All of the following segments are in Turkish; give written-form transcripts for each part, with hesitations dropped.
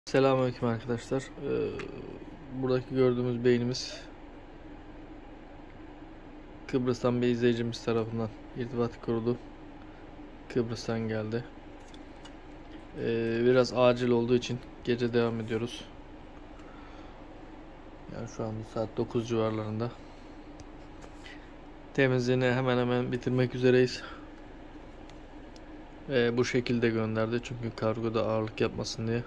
Selamünaleyküm arkadaşlar. Buradaki gördüğümüz beynimiz Kıbrıs'tan bir izleyicimiz tarafından irtibat kurdu. Kıbrıs'tan geldi. Biraz acil olduğu için gece devam ediyoruz. Yani şu anda saat 9 civarlarında. Temizliğini hemen hemen bitirmek üzereyiz. Bu şekilde gönderdi çünkü kargoda ağırlık yapmasın diye.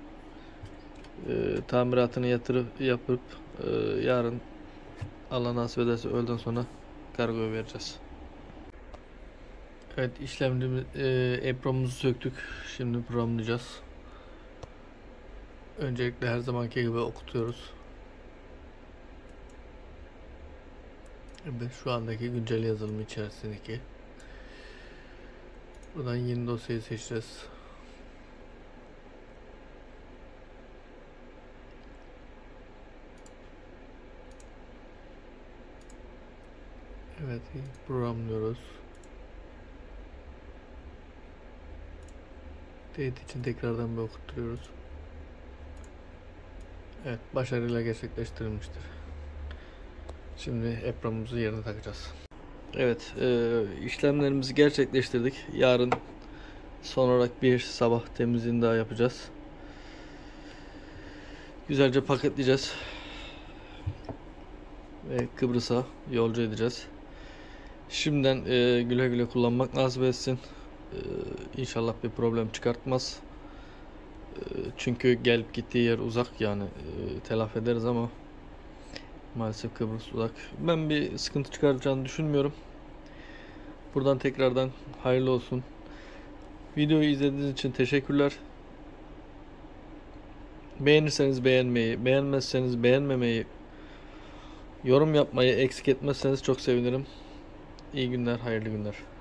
Tamiratını yapıp yarın Allah nasip ederse öğleden sonra kargoya vereceğiz. Evet, işlemcimiz EEPROM'umuzu söktük. Şimdi programlayacağız. Öncelikle her zamanki gibi okutuyoruz. Evet, şu andaki güncel yazılım içerisindeki. Buradan yeni dosyayı seçeceğiz. Evet, programlıyoruz. Teyit için tekrardan bir okutturuyoruz. Evet, başarıyla gerçekleştirilmiştir. Şimdi EEPROM'umuzu yerine takacağız. Evet, işlemlerimizi gerçekleştirdik. Yarın son olarak bir sabah temizliğini daha yapacağız. Güzelce paketleyeceğiz ve Kıbrıs'a yolcu edeceğiz. Şimdiden güle güle kullanmak nasip etsin. İnşallah bir problem çıkartmaz. Çünkü gelip gittiği yer uzak, yani telafi ederiz ama maalesef Kıbrıs uzak. Ben bir sıkıntı çıkaracağını düşünmüyorum. Buradan tekrardan hayırlı olsun. Videoyu izlediğiniz için teşekkürler. Beğenirseniz beğenmeyi, beğenmezseniz beğenmemeyi, yorum yapmayı eksik etmezseniz çok sevinirim. İyi günler, hayırlı günler.